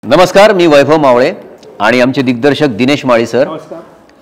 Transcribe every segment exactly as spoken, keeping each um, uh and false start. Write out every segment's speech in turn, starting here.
नमस्कार, मी वैभव मावळे आणि आमचे दिग्दर्शक दिनेश माळी सर। नमस्कार।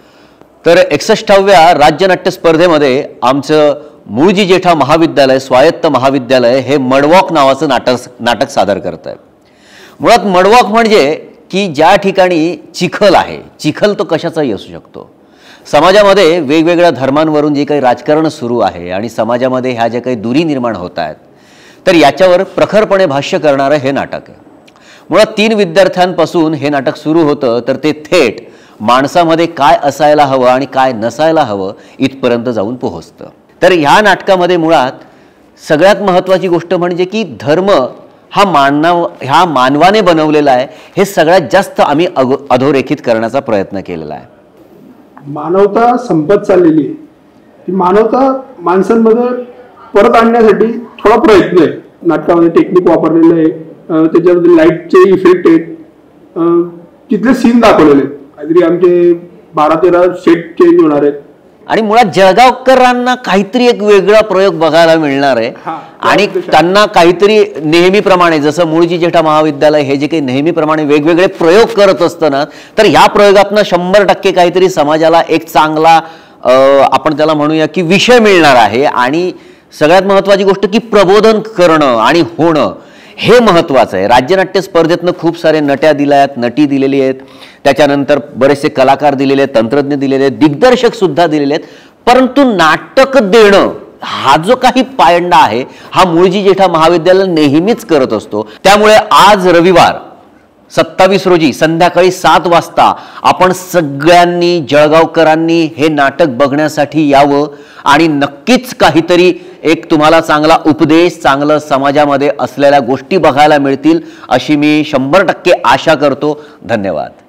तर एकसष्टाव्या राज्य नाट्य स्पर्धेमध्ये आमचं मूळजी जेठा महाविद्यालय स्वायत्त महाविद्यालय हे मडवॉक नावाचं नाटक नाटक सादर करत आहे। मुळात मडवॉक म्हणजे की ज्या ठिकाणी चिखल आहे, चिखल तो कशाचाही असू शकतो। समाजामध्ये वेगवेगळ्या धर्मांवरून जे काही राजकारण सुरू आहे आणि समाजामध्ये ह्या ज्या काही दुरी निर्माण होत आहेत, तर याच्यावर प्रखरपणे भाष्य करणारं हे नाटक आहे। मुळात तीन विद्यार्थ्यांपासून हे नाटक सुरू होतं, तर ते थेट माणसामध्ये काय असायला हवं आणि काय नसायला हवं इथपर्यंत जाऊन पोहोचतं। तर ह्या नाटकामध्ये मुळात सगळ्यात महत्त्वाची गोष्ट म्हणजे की धर्म हा मानव ह्या मानवाने बनवलेला आहे, हे सगळ्यात जास्त आम्ही अधोरेखित करण्याचा प्रयत्न केलेला आहे। मानवता संपत चाललेली आहे, ती मानवता माणसांमध्ये परत आणण्यासाठी थोडा प्रयत्न आहे। नाटकामध्ये टेक्निक वापरलेलं आहे, त्याच्यामध्ये लाईटचे इफेक्ट आहेत, तिथले सीन दाखवलेले आहेत। काहीतरी आमचे बारा तेरा सेट चेंज होणार आहेत आणि मुळात जळगावकरांना काहीतरी एक वेगळा प्रयोग बघायला मिळणार आहे आणि त्यांना काहीतरी नेहमीप्रमाणे जसं मूळजी जेठा महाविद्यालय हे जे काही नेहमीप्रमाणे वेगवेगळे प्रयोग करत असतं ना, तर या प्रयोगातनं शंभर टक्के काहीतरी समाजाला एक चांगला आपण त्याला म्हणूया की विषय मिळणार आहे। आणि सगळ्यात महत्त्वाची गोष्ट की प्रबोधन करणं आणि होणं हे महत्त्वाचं आहे। राज्यनाट्य स्पर्धेतनं खूप सारे नट्या दिल्या आहेत, नटी दिलेली आहेत, त्याच्यानंतर बरेचसे कलाकार दिलेले आहेत, तंत्रज्ञ दिलेले आहेत, दिग्दर्शक सुद्धा दिलेले आहेत, परंतु नाटक देणं हा जो काही पायंडा आहे हा मूळजी जेठा महाविद्यालय नेहमीच करत असतो। त्यामुळे आज रविवार सत्तावीस रोजी संध्याकाळी सात वाजता आपण सगळ्यांनी जळगावकरांनी हे नाटक बघण्यासाठी यावं आणि नक्कीच काहीतरी एक तुम्हाला चांगला उपदेश, चांगलं समाजामध्ये असलेल्या गोष्टी बघायला मिळतील अशी मी शंभर टक्के आशा करतो। धन्यवाद।